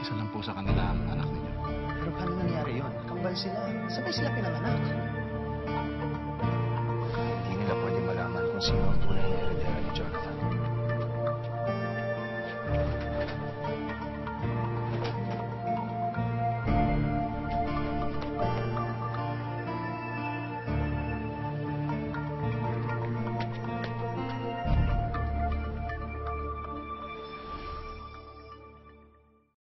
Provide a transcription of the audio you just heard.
Isa lang po sa kanila ang anak ninyo. Pero paano nangyari yun? Kambal sila. Sabay sila pinanganak. Hindi nila pwede malaman kung sino ang